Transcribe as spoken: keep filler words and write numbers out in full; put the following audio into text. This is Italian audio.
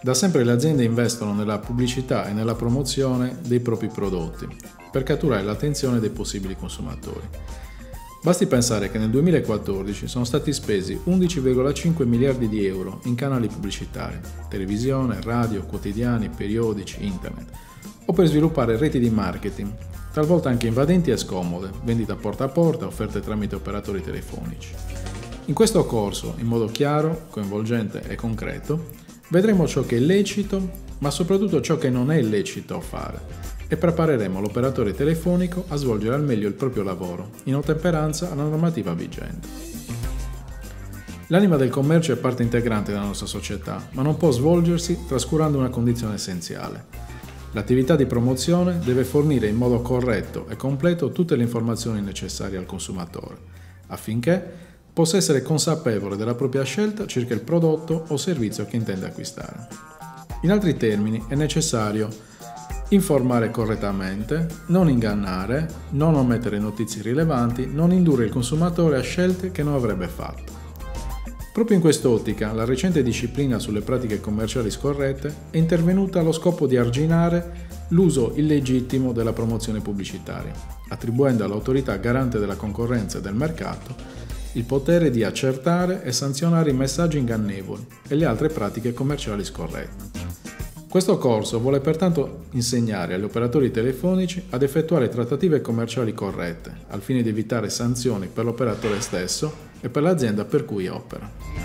Da sempre le aziende investono nella pubblicità e nella promozione dei propri prodotti per catturare l'attenzione dei possibili consumatori. Basti pensare che nel duemilaquattordici sono stati spesi undici virgola cinque miliardi di euro in canali pubblicitari, televisione, radio, quotidiani, periodici, internet, o per sviluppare reti di marketing, talvolta anche invadenti e scomode, vendita porta a porta, offerte tramite operatori telefonici. In questo corso, in modo chiaro, coinvolgente e concreto, vedremo ciò che è lecito, ma soprattutto ciò che non è lecito fare, e prepareremo l'operatore telefonico a svolgere al meglio il proprio lavoro, in ottemperanza alla normativa vigente. L'anima del commercio è parte integrante della nostra società, ma non può svolgersi trascurando una condizione essenziale. L'attività di promozione deve fornire in modo corretto e completo tutte le informazioni necessarie al consumatore, affinché possa essere consapevole della propria scelta circa il prodotto o servizio che intende acquistare. In altri termini, è necessario informare correttamente, non ingannare, non omettere notizie rilevanti, non indurre il consumatore a scelte che non avrebbe fatto. Proprio in quest'ottica, la recente disciplina sulle pratiche commerciali scorrette è intervenuta allo scopo di arginare l'uso illegittimo della promozione pubblicitaria, attribuendo all'autorità garante della concorrenza e del mercato il potere di accertare e sanzionare i messaggi ingannevoli e le altre pratiche commerciali scorrette. Questo corso vuole pertanto insegnare agli operatori telefonici ad effettuare trattative commerciali corrette, al fine di evitare sanzioni per l'operatore stesso e per l'azienda per cui opera.